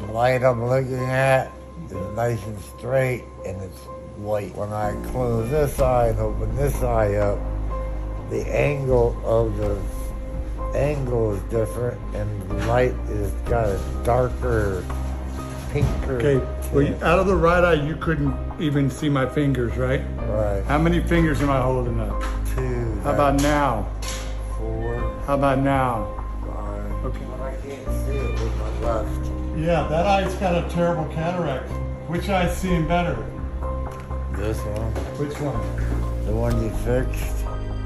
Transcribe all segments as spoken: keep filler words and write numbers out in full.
light I'm looking at is nice and straight, and it's white. When I close this eye and open this eye up, the angle of the angle is different, and the light is got a darker, pinker. Okay, well, you, out of the right eye, you couldn't even see my fingers, right? Right. How many fingers am I holding up? Two. How about now? Four. How about now? Five. Okay. But I can't see it with my left. Yeah, that eye's got a terrible cataract. Which eye's seeing better? This one. Which one? The one you fixed.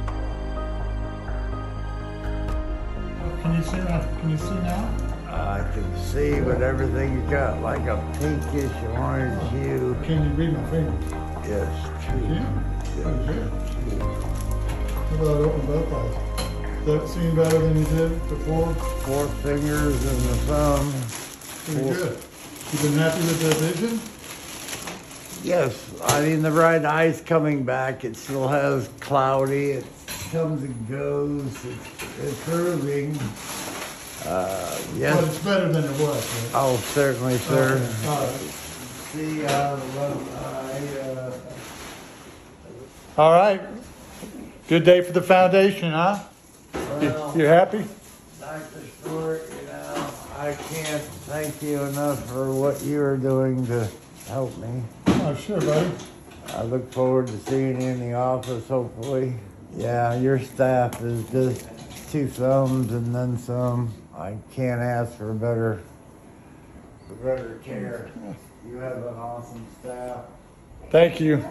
Can you see now? Can you see now? I can see, but everything you got like a pinkish orange hue. Can you read my fingers? Yes, You two. can? Oh, good. Two. How about I open both eyes? Does that seem better than you did before? Four fingers and the thumb. Pretty good. You been happy with the vision? Yes, I mean the right eye's coming back. It still has cloudy. It comes and goes. It's improving. Uh, yes. But it's better than it was, right? Oh, certainly, sir. Okay. All right. See how the left eye. Uh, All right. Good day for the foundation, huh? well, You, you happy? Doctor Stewart, you know, I can't thank you enough for what you are doing to help me. Oh, sure, buddy. I look forward to seeing you in the office, hopefully. Yeah, your staff is just two thumbs and then some. I can't ask for better, for better care. You have an awesome staff. Thank you.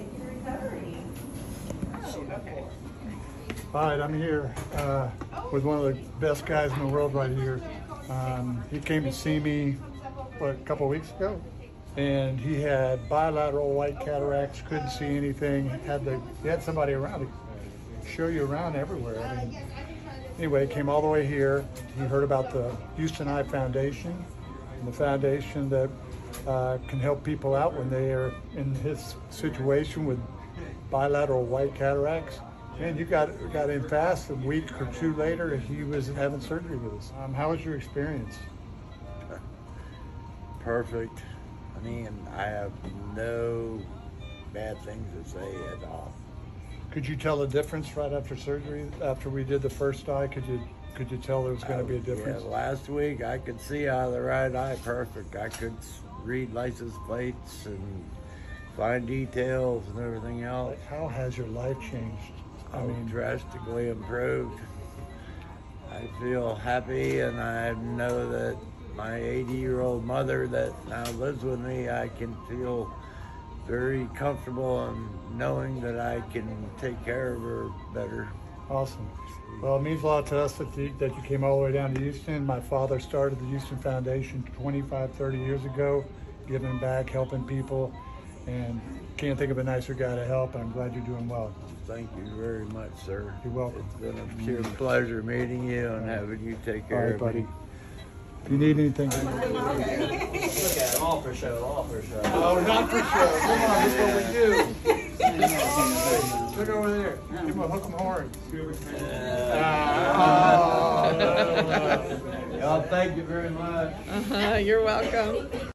All right, I'm here uh, with one of the best guys in the world right here. Um, he came to see me, what, a couple of weeks ago? And he had bilateral white cataracts, couldn't see anything. Had the, he had somebody around to show you around everywhere. I mean, anyway, came all the way here. He heard about the Houston Eye Foundation, and the foundation that uh, can help people out when they are in his situation with bilateral white cataracts. And you got got in fast. A week or two later, he was having surgery with us. Um, how was your experience? Perfect. I mean, I have no bad things to say at all. Could you tell the difference right after surgery? After we did the first eye, could you could you tell there was going to be a difference? Yeah, last week I could see out of the right eye perfect. I could read license plates and find details and everything else. Like, how has your life changed? I mean, drastically improved. I feel happy, and I know that my eighty-year-old mother that now lives with me, I can feel very comfortable in knowing that I can take care of her better. Awesome. Well, it means a lot to us that you, that you came all the way down to Houston. My father started the Houston Foundation twenty-five, thirty years ago, giving back, helping people, and can't think of a nicer guy to help, and I'm glad you're doing well. Thank you very much, sir. You're welcome. It's been a pure pleasure meeting you and having you take care All right, of buddy. me. If you need anything. Look at them, all for show, all for show. Oh, not for sure. Come on, that's what we do. Look over there. Give him a hook 'em horn. Y'all, thank you very much. Uh-huh, you're welcome.